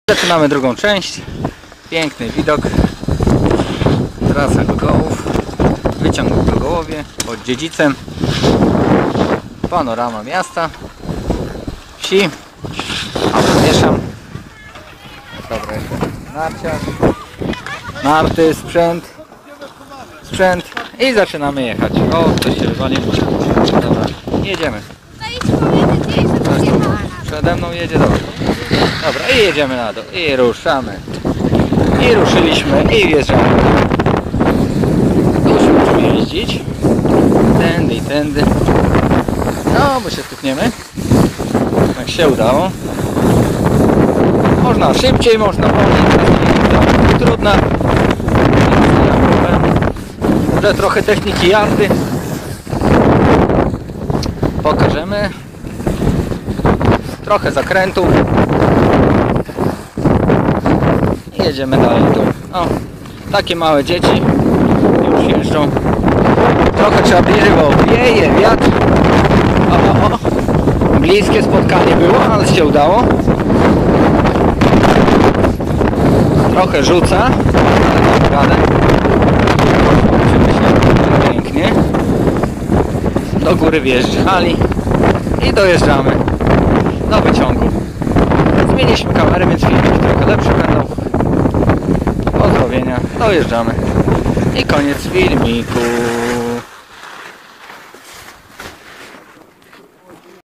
Zaczynamy drugą część. Piękny widok. Trasa Gogołów. Wyciąg w Gogołowie pod Dziedzicem. Panorama miasta, wsi. A mieszam. Dobra, jeszcze narciarz. Narty, sprzęt. I zaczynamy jechać. O, ktoś się wywalił. Dobra, jedziemy. Przede mną jedzie, dobra. Dobra, i jedziemy na dół. I ruszamy. I ruszyliśmy. I wjeżdżamy. Tu już musimy jeździć. Tędy i tędy. No, bo się stukniemy. Jak się udało. Można szybciej, można wolniej. Trudna. Może trochę techniki jazdy. Pokażemy. Trochę zakrętu. I jedziemy dalej tu. O, takie małe dzieci już jeżdżą. Trochę trzeba bliżej, bo wieje wiatr. O. Bliskie spotkanie było, ale się udało. Trochę rzuca, ale dam radę. Zobaczymy się pięknie. Do góry wjeżdżali i dojeżdżamy do wyciągu. Zmieniliśmy kamerę, więc filmiki trochę lepsze będą. Pozdrowienia, dojeżdżamy i koniec filmiku.